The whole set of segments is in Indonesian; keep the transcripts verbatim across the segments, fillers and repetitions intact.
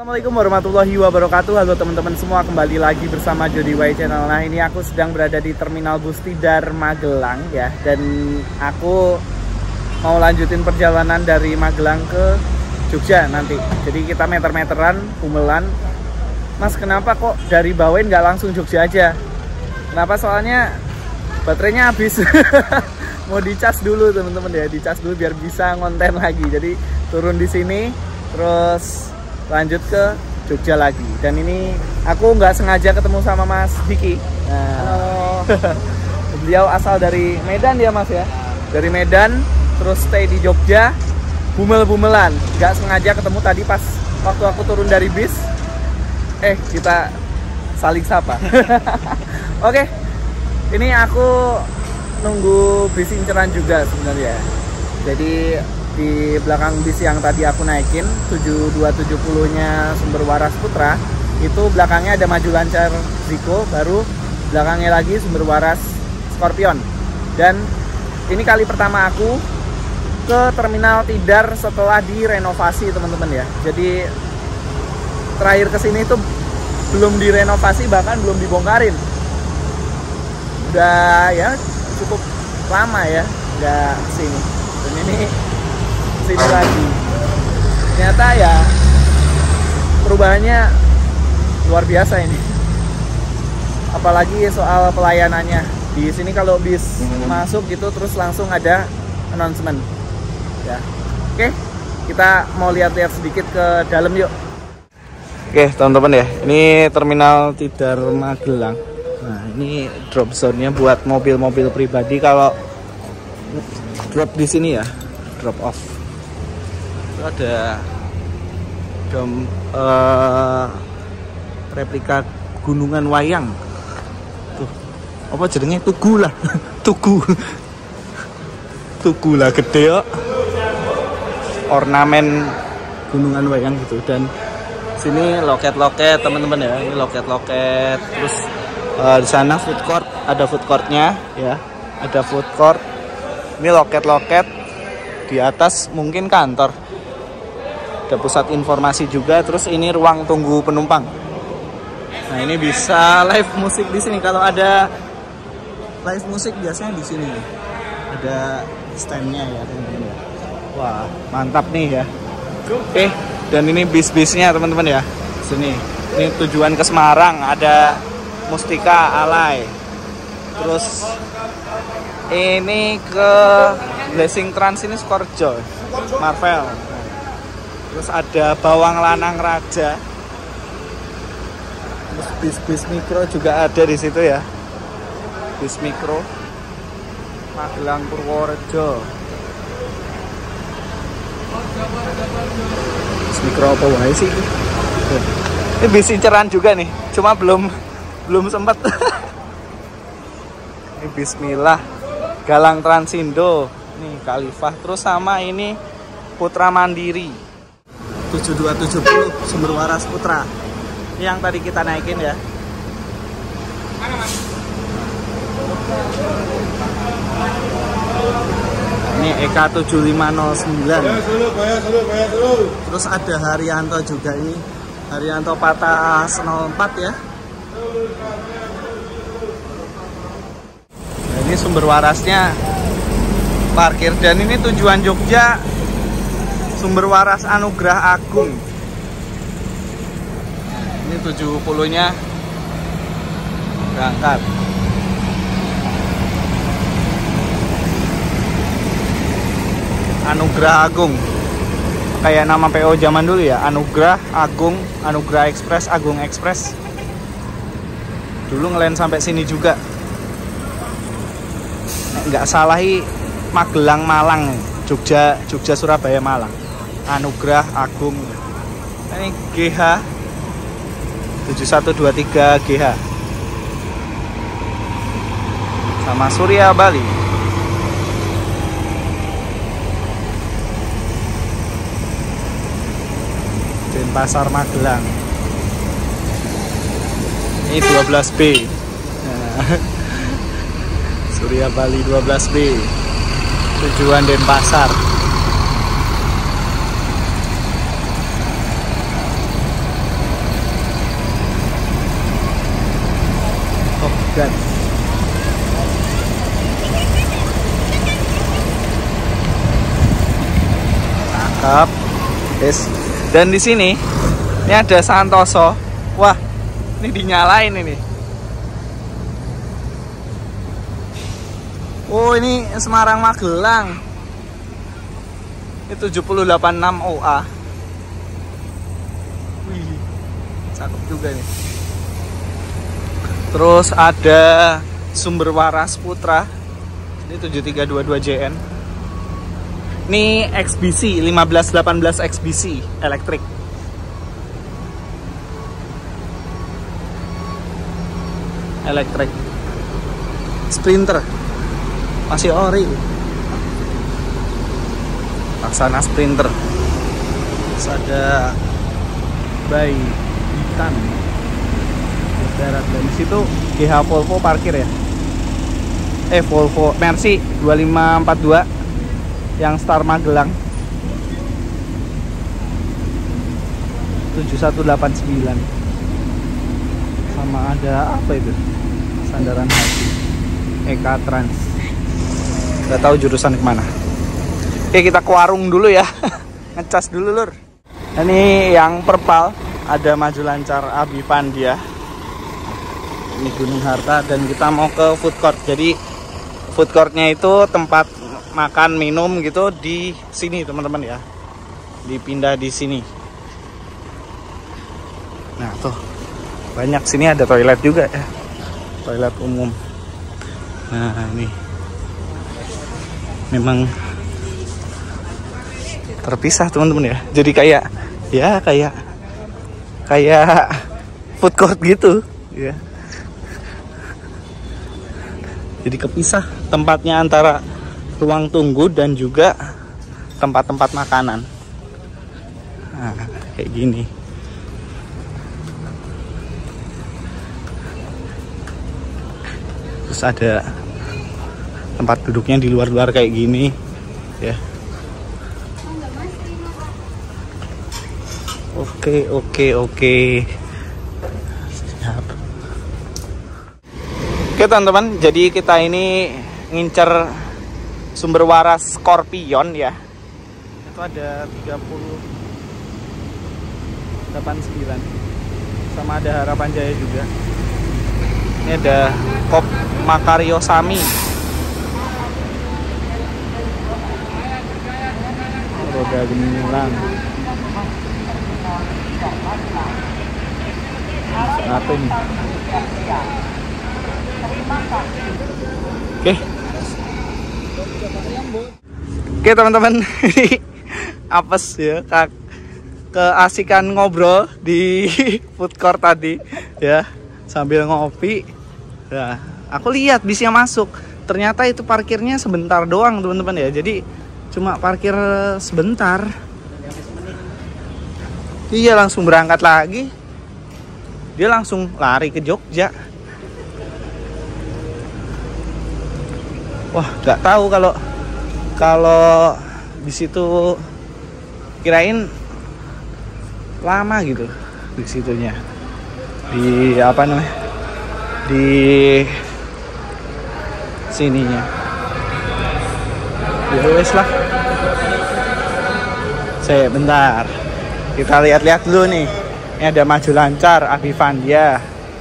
Assalamualaikum warahmatullahi wabarakatuh. Halo teman-teman semua, kembali lagi bersama Jody Y Channel. Nah, ini aku sedang berada di Terminal Bus Tidar Magelang ya. Dan aku mau lanjutin perjalanan dari Magelang ke Jogja nanti. Jadi kita meter-meteran, bumelan. Mas, kenapa kok dari Bawen nggak langsung Jogja aja? Kenapa? Soalnya baterainya habis. Mau dicas dulu teman-teman ya, dicas dulu biar bisa ngonten lagi. Jadi turun di sini, terus lanjut ke Jogja lagi. Dan ini aku nggak sengaja ketemu sama Mas Diki. Nah, halo. Beliau asal dari Medan ya Mas ya, dari Medan, terus stay di Jogja, bumel-bumelan. Nggak sengaja ketemu tadi pas waktu aku turun dari bis. Eh, kita saling sapa. Oke, ini aku nunggu bis inceran juga sebenarnya. Jadi di belakang bis yang tadi aku naikin tujuh dua tujuh nol nya Sumber Waras Putra, itu belakangnya ada maju lancar Ziko, baru belakangnya lagi Sumber Waras Scorpion. Dan ini kali pertama aku ke Terminal Tidar setelah direnovasi teman-teman ya. Jadi terakhir kesini itu belum direnovasi, bahkan belum dibongkarin. Udah ya cukup lama ya nggak sini. Dan ini sini lagi. Ternyata ya perubahannya luar biasa ini. Apalagi soal pelayanannya. Di sini kalau bis hmm. masuk gitu terus langsung ada announcement. Ya. Oke, kita mau lihat-lihat sedikit ke dalam yuk. Oke, teman-teman ya. Ini Terminal Tidar Magelang. Nah, ini drop zone-nya buat mobil-mobil pribadi kalau drop di sini ya, drop off. Itu ada dom, uh, replika gunungan wayang. Tuh, apa jadinya tugu lah, tugu, tugu lah gede ya. Ornamen gunungan wayang gitu. Dan sini loket-loket teman-teman ya, ini loket-loket. Terus uh, di sana food court, ada food courtnya ya, ada food court. Ini loket-loket. Di atas mungkin kantor, ada pusat informasi juga. Terus ini ruang tunggu penumpang. Nah, ini bisa live musik di sini. Kalau ada live musik biasanya di sini ada standnya ya teman-teman ya. Wah, mantap nih ya. Oke, dan ini bis-bisnya teman-teman ya. Sini, ini tujuan ke Semarang, ada Mustika Alay. Terus ini ke Blessing Trans, ini Skorjo Marvel. Terus ada Bawang Lanang Raja. Terus bis-bis mikro juga ada di situ ya. Bis mikro Magelang Purworejo. Bis mikro apa wae sih? Ini bis inceran juga nih, cuma belum belum sempat. Ini Bismillah, Galang Transindo, nih Khalifah. Terus sama ini Putra Mandiri tujuh dua tujuh nol Sumber Waras Putra. Ini yang tadi kita naikin ya. Ini E K tujuh lima nol sembilan. Terus ada Haryanto juga, ini Haryanto Patas nol empat ya. Nah, ini Sumber Warasnya parkir. Dan ini tujuan Jogja, Sumber Waras Anugrah Agung. Ini tujuh puluh nya berangkat. Anugrah Agung, kayak nama P O zaman dulu ya, Anugrah Agung, Anugrah Express, Agung Express. Dulu ngelain sampai sini juga. Nggak salahi Magelang Malang, Jogja Jogja Surabaya Malang. Anugrah Agung. Ini G H tujuh satu dua tiga G H. Sama Surya Bali. Denpasar Magelang. Ini dua belas B. Nah, Surya Bali dua belas B. Tujuan Denpasar. dan cakep. Yes. Dan di sini ini ada Santoso. Wah, ini dinyalain ini. Oh, ini Semarang Magelang. Ini tujuh nol delapan enam O A. Wih, cakep juga nih. Terus ada Sumber Waras Putra. Ini tujuh tiga dua dua J N. Ini X B C lima belas delapan belas X B C elektrik. Elektrik. Sprinter. Masih ori. Laksana Sprinter. Terus ada Bay Hitam darat, dan disitu G H Volvo parkir ya. Eh Volvo Mercy dua lima empat dua yang Star Magelang tujuh satu delapan sembilan. Sama ada apa itu? Sandaran hati Eka Trans. Gak tahu jurusan kemana. Oke, kita ke warung dulu ya. Ngecas dulu lur. Ini yang perpal ada Maju Lancar Abivandia. Ini Gunung Harta, dan kita mau ke food court. Jadi food courtnya itu tempat makan minum gitu di sini teman-teman ya. Dipindah di sini. Nah tuh banyak, sini ada toilet juga ya, toilet umum. Nah ini memang terpisah teman-teman ya. Jadi kayak ya kayak kayak food court gitu ya. Jadi kepisah tempatnya antara ruang tunggu dan juga tempat-tempat makanan. Nah, kayak gini. Terus ada tempat duduknya di luar-luar kayak gini ya. Oke, oke, oke. Siap. Oke teman-teman, jadi kita ini ngincer Sumber Waras Scorpion ya. Itu ada tiga puluh delapan sembilan. Sama ada Harapan Jaya juga. Ini ada Kop Makario Sami. Roda gemilang. Apa ini? Oke. Oke teman-teman, ini apes ya, Kak. Keasikan ngobrol di food court tadi ya, sambil ngopi. Ya, aku lihat bisnya masuk. Ternyata itu parkirnya sebentar doang teman-teman ya. Jadi cuma parkir sebentar. Iya, langsung berangkat lagi. Dia langsung lari ke Jogja. Wah, nggak tahu kalau kalau di situ, kirain lama gitu di situnya. Di apa namanya? Di sininya. Ya wes lah. Saya bentar. Kita lihat-lihat dulu nih. Ini ada Maju Lancar Abivandia.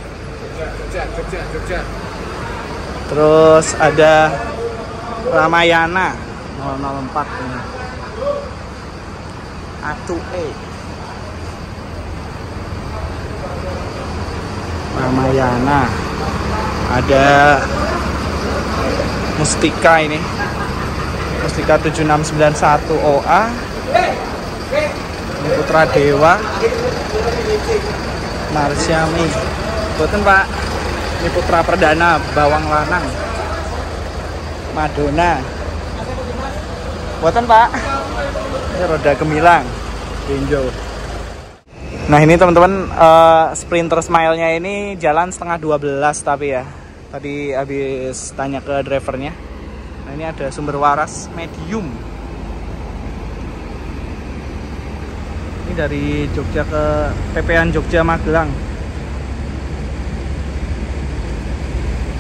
Terus ada Ramayana nol nol empat ini. A dua E. Ramayana. Ada Mustika ini. Mustika tujuh enam sembilan satu O A. Ini Putra Dewa. Marsyami. Boten Pak. Ini Putra Perdana Bawang Lanang. Madonna. Buatan Pak. Ini Roda Gemilang. Benjo. Nah ini teman-teman, uh, Sprinter Smile-nya ini jalan setengah dua belas tapi ya. Tadi habis tanya ke drivernya. Nah ini ada Sumber Waras Medium. Ini dari Jogja ke P P N Jogja Magelang.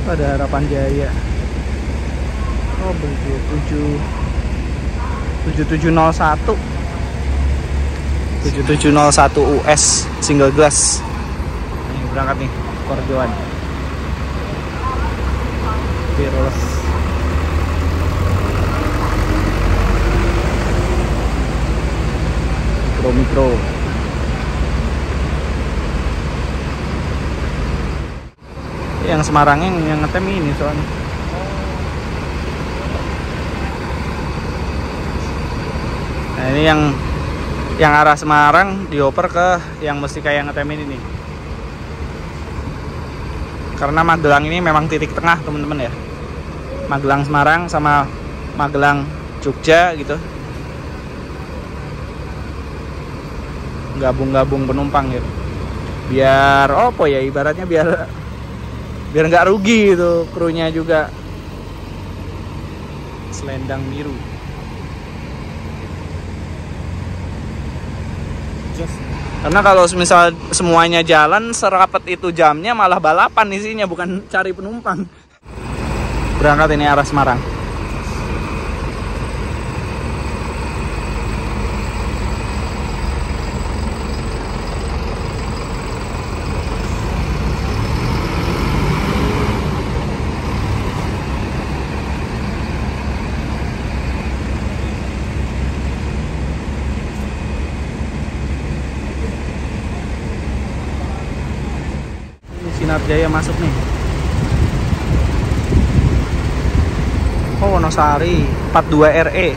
Ada Harapan Jaya. Oh begitu, tujuh tujuh tujuh nol satu tujuh tujuh nol satu U S single glass. Ini berangkat nih Korjoan Fearless. Mikro mikro. Yang Semarangnya yang ngetem ini soalnya. Nah ini yang yang arah Semarang dioper ke yang mesti kayak ngetem ini nih. Karena Magelang ini memang titik tengah teman-teman ya. Magelang Semarang sama Magelang Jogja gitu. Gabung-gabung penumpang gitu. Biar apa ya ibaratnya biar biar nggak rugi gitu krunya juga. Selendang biru. Karena kalau misal semuanya jalan serapat itu jamnya malah balapan isinya, bukan cari penumpang. Berangkat ini arah Semarang. Sinar Jaya masuk nih. Oh Wonosari empat dua R E.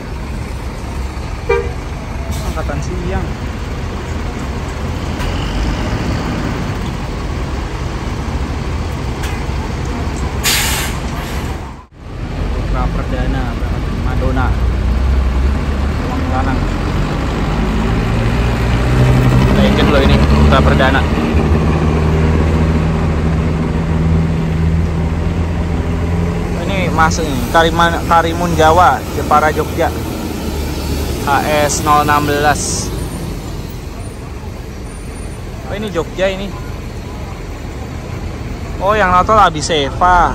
Angkatan siang. Putra Perdana Madonna Uang Lanang. Kita yakin loh ini Putra Perdana. Masuk nih, Kariman, Karimun Jawa, Jepara Jogja H S nol satu enam. Oh ini Jogja ini. Oh yang nonton Abiseva.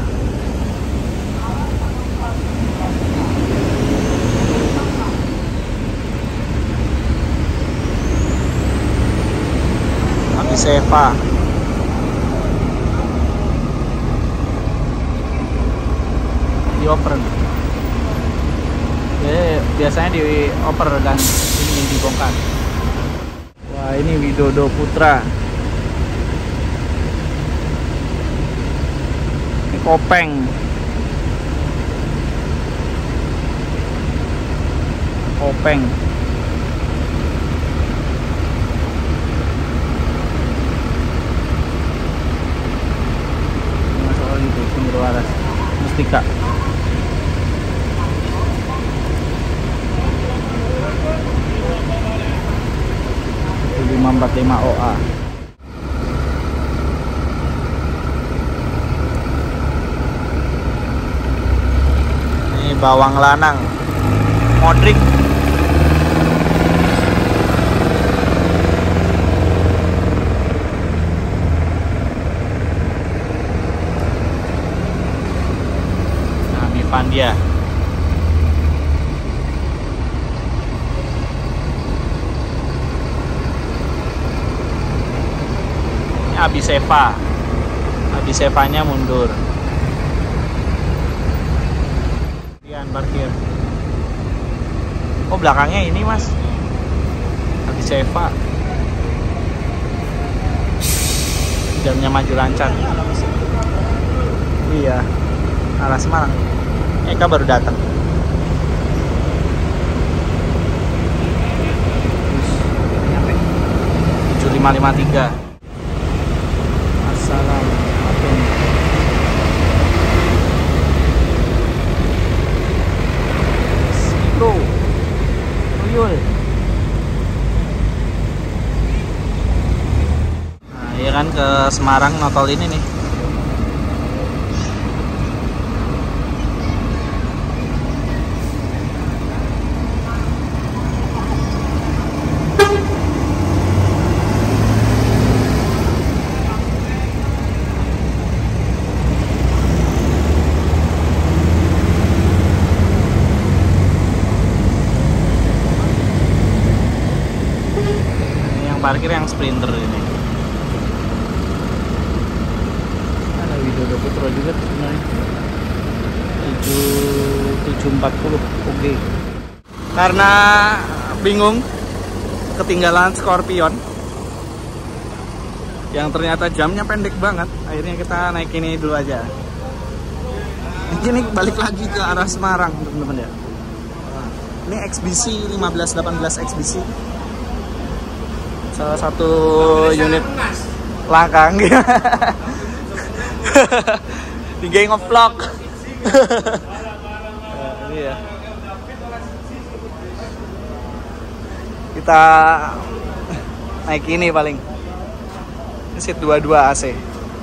Abiseva. Dioper. Jadi biasanya dioper dan ini dibongkar. Wah ini Widodo Putra. Ini Kopeng. Kopeng. Masalah itu sumber waras. Mustika. lima empat lima O A. Ini Bawang Lanang Modric. Nah, Mivandia. Abiseva. Abisevanya mundur. Kemudian parkir. Oh belakangnya ini mas Abiseva. Jamnya maju lancar. Iya arah Semarang. Eka baru datang. tujuh lima lima tiga. Assalamualaikum. Sikro Tuyul. Nah iya kan ke Semarang notol ini nih. terakhir yang Sprinter ini. Ada Widodo Putra juga sebenarnya. tujuh empat puluh oke. Karena bingung ketinggalan Scorpion yang ternyata jamnya pendek banget, akhirnya kita naik ini dulu aja. Ini balik lagi ke arah Semarang teman-teman ya. Ini X B C lima belas delapan belas X B C, salah satu unit langkang di Gang of Vlog. Nah, ini ya. Kita naik ini paling. Ini seat dua puluh dua A C.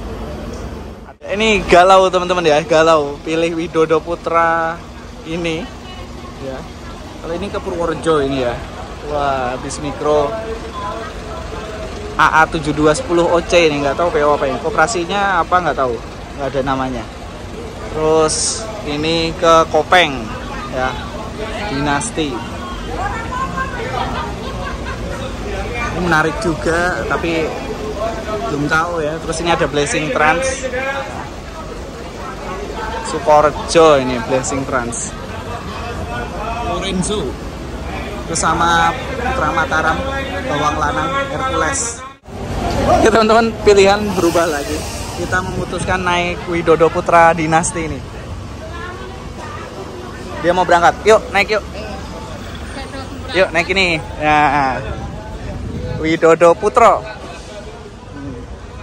Ini galau teman-teman ya, galau. Pilih Widodo Putra ini ya. Kalau ini ke Purworejo ini ya. Wah, bis mikro A A tujuh dua satu nol O C ini, nggak tahu P O apa ini. Koperasinya apa nggak tahu, nggak ada namanya. Terus ini ke Kopeng ya, Dinasti. Ini menarik juga, tapi belum tahu ya. Terus ini ada Blessing Trans, Sukorejo ini Blessing Trans, Lorenzo, terus sama Putra Mataram, Bawang Lanang, Hercules. Oke teman-teman, pilihan berubah lagi. Kita memutuskan naik Widodo Putra Dinasti ini. Dia mau berangkat, yuk naik yuk. Yuk naik ini. Ya, Widodo Putra. Hmm.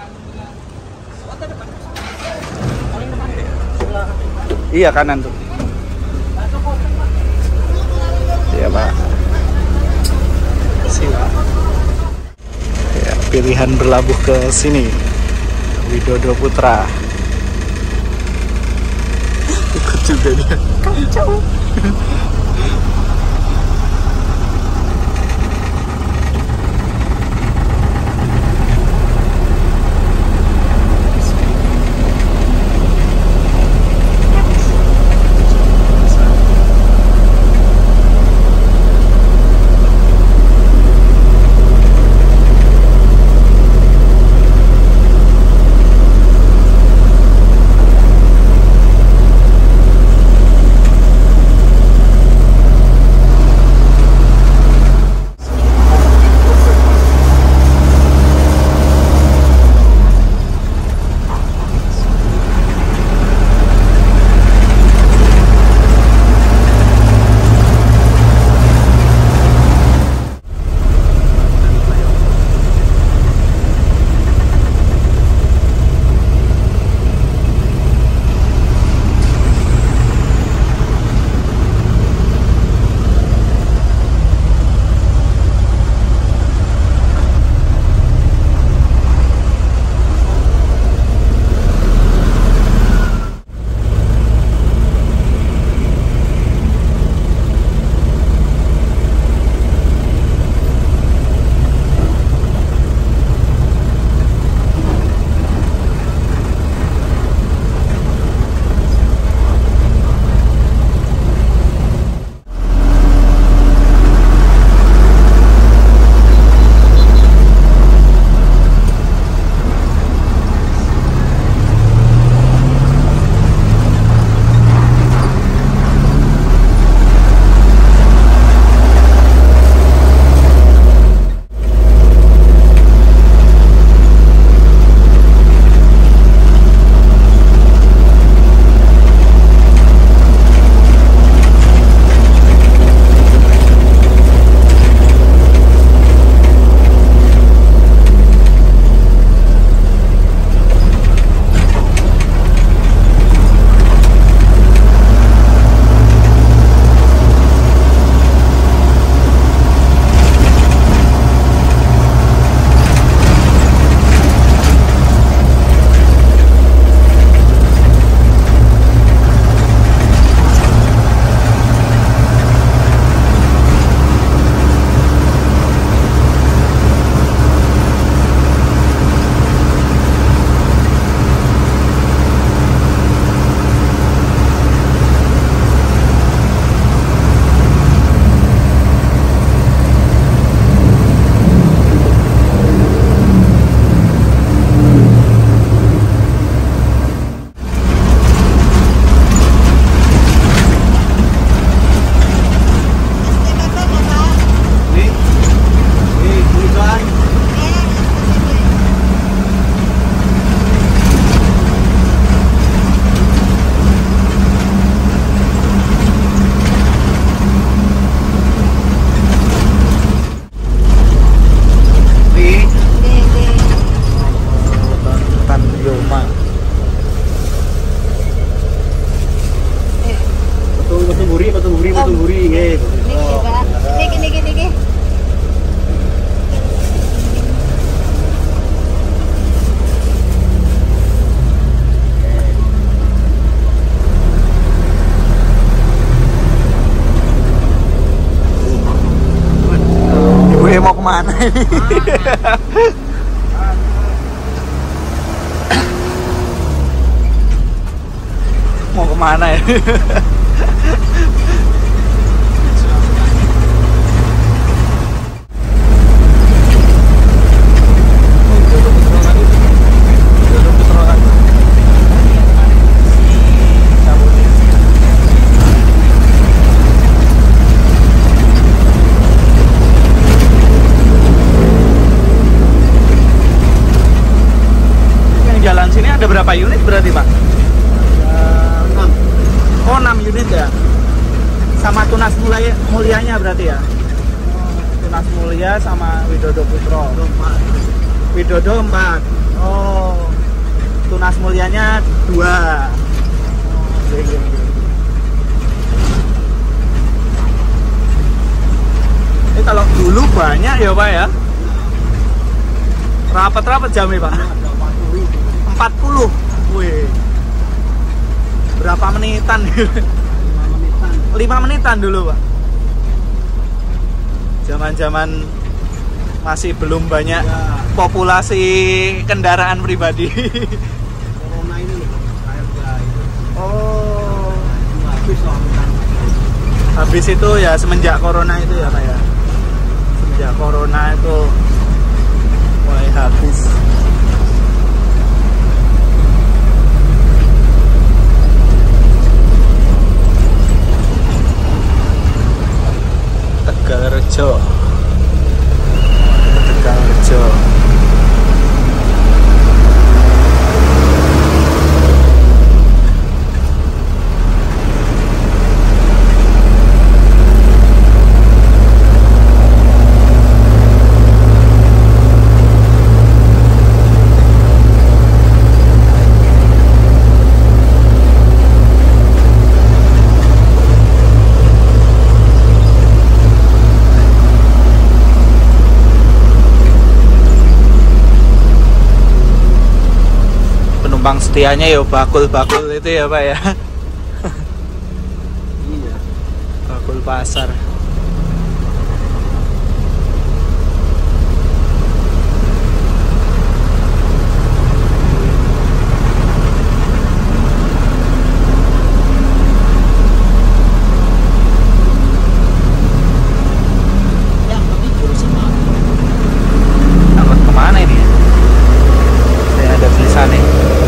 Iya kanan tuh. Iya Pak. Sila. Ya, pilihan berlabuh ke sini. Widodo Putra. Ikut juga dia. Kacau. kemana ini? Mau kemana ya? Jalan sini ada berapa unit berarti Pak? enam. Oh enam unit ya? Sama Tunas Mulia, Mulianya berarti ya? Tunas Mulia sama Widodo Putro. Widodo empat. Oh, Tunas Mulianya dua. Ini kalau dulu banyak ya Pak ya? Rapat-rapat jam ya Pak? empat puluh. Wih. Berapa menitan? lima menitan. lima menitan dulu, Pak. Zaman-zaman masih belum banyak ya. Populasi kendaraan pribadi. Corona ini loh, harga itu. Oh. Habis soalnya. Habis itu ya semenjak corona itu ya, Pak ya. Semenjak corona itu mulai habis. Tegalrejo. Tegalrejo. Penumpang setianya ya bakul-bakul itu ya Pak ya. Iya. Bakul pasar. Yang penting jurusan mana? Angkot kemana ini? Saya ada tulisannya.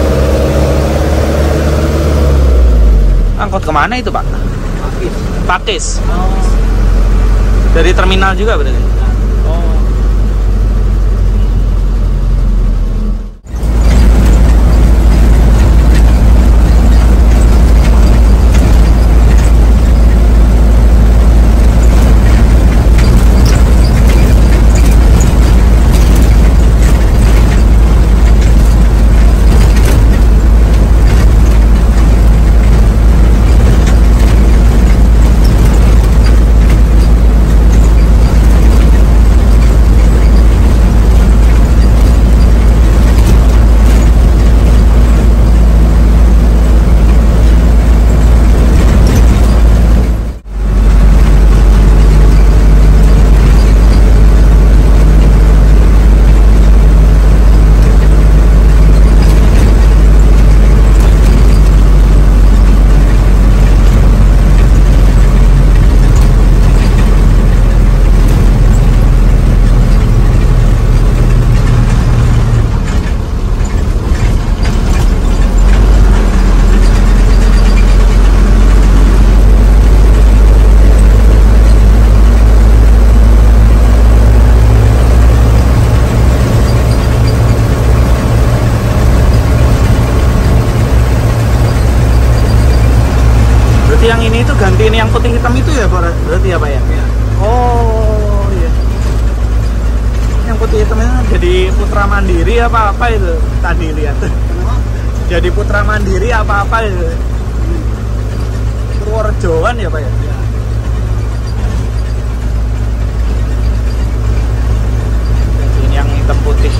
Angkot kemana itu Pak? Pakis. Pakis. Oh. Dari terminal juga berarti? Oh. Yang ini itu gantiin yang putih hitam itu ya Pak? Berarti ya Pak ya? Ya. Oh iya. Yang putih hitam itu jadi Putra Mandiri apa apa itu tadi lihat? Kenapa? Jadi Putra Mandiri apa apa itu? Purworejoan ya Pak ya? Ya. Ini yang hitam putih.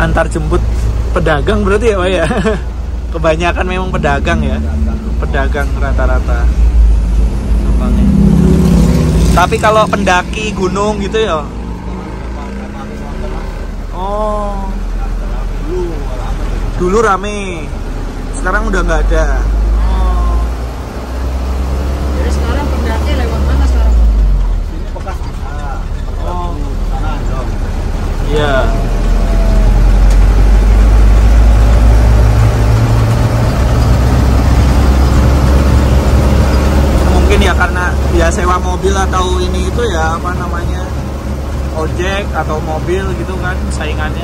antar jemput pedagang berarti ya Pak ya. Kebanyakan memang pedagang ya, pedagang rata-rata. Tapi kalau pendaki gunung gitu ya. Oh. Dulu rame. Sekarang udah nggak ada. Oh. Jadi sekarang pendaki lewat mana sekarang? Sini bekas bisa. Oh. Sana dong. Iya. Mungkin ya karena ya sewa mobil atau ini itu ya apa namanya ojek atau mobil gitu kan saingannya.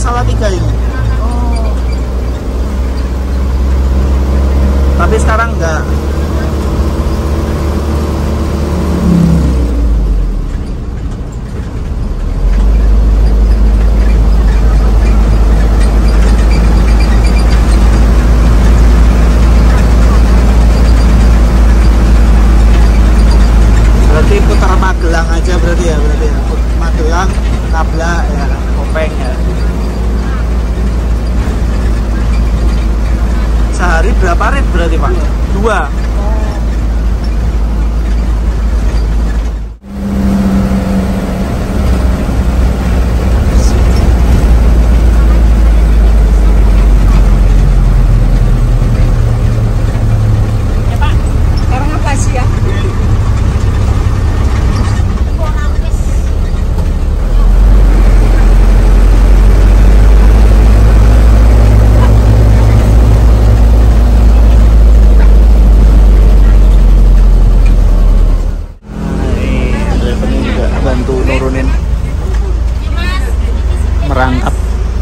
Salatiga ini. Oh. Tapi sekarang enggak. Berarti putar Magelang aja berarti ya, berarti ya. Magelang, Ngabla ya, Kopeng ya. Sehari berapa rit berarti Pak? Dua. Ya Pak, sekarang apa sih ya? Bantu nurunin merangkap.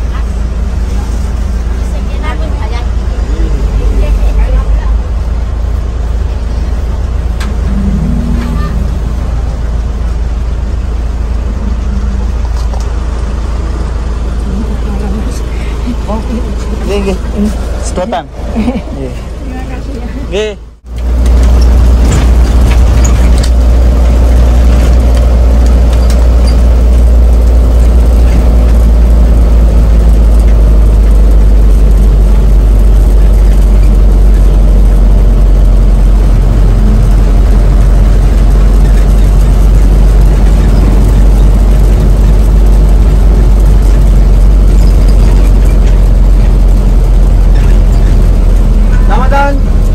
Nggih, nggih. Sedotan. Nggih. Terima kasih ya. Nggih. Selamat tahun.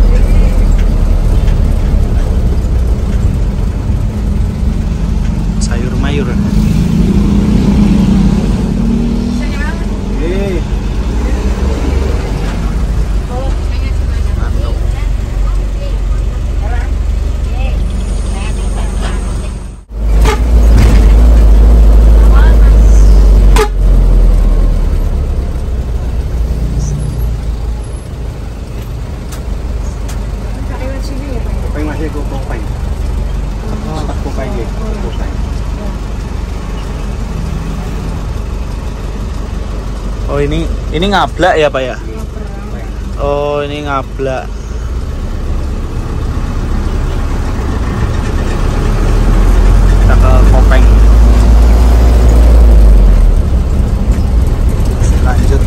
Sayur mayur. Hei. Mantap. Lewat sini ya Pak. Kopeng masih gue kopeng. Tempat kopeng ya. Kopeng. Oh ini ini Ngabla ya Pak ya? Oh ini Ngabla. Kita ke Kopeng. Lanjut.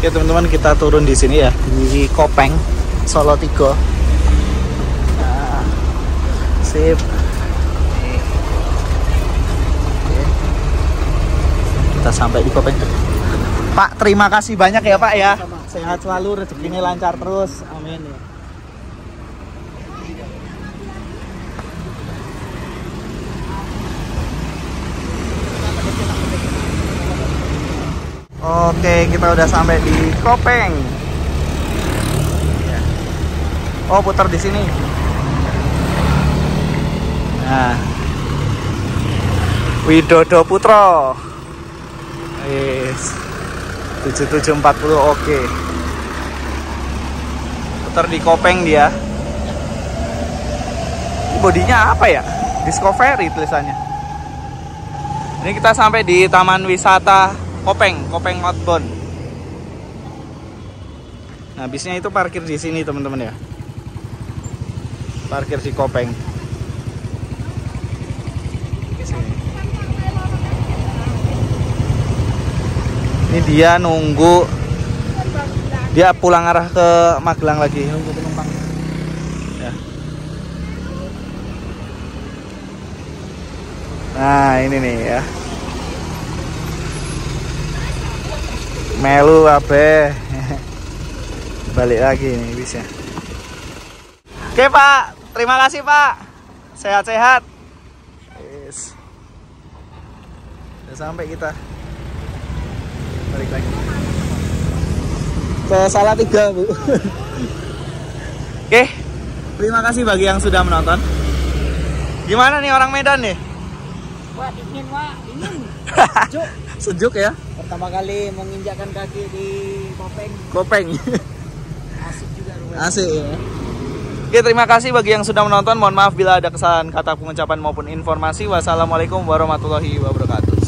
Oke teman-teman, kita turun di sini ya, di Kopeng, Solo tiga. Nah, sip. Oke. Kita sampai di Kopeng. Pak, terima kasih banyak ya Pak ya. Sehat selalu, rezekinya lancar terus. Amin ya. Oke, kita udah sampai di Kopeng. Oh, putar di sini. Nah, Widodo Putro. Yes. tujuh tujuh empat nol, oke. Putar di Kopeng dia. Bodinya apa ya? Discovery tulisannya. Ini kita sampai di Taman Wisata Kopeng, Kopeng Outbound. Nah, bisnya itu parkir di sini, teman-teman ya. Parkir di Kopeng. Ini dia nunggu, dia pulang arah ke Magelang lagi, nunggu penumpang. Ya. Nah, ini nih ya. Melu abe. Balik lagi nih bisnya. Oke Pak, terima kasih Pak. Sehat-sehat. Yes. Udah sampai kita. Balik lagi. Ke Salatiga Bu. Oke, terima kasih bagi yang sudah menonton. Gimana nih orang Medan nih? Wah, dingin Wak, dingin. Sejuk. Sejuk ya? Pertama kali menginjakkan kaki di Kopeng. Kopeng. Asik juga rumahnya. Asik ya. Oke, terima kasih bagi yang sudah menonton. Mohon maaf bila ada kesalahan kata pengucapan maupun informasi. Wassalamualaikum warahmatullahi wabarakatuh.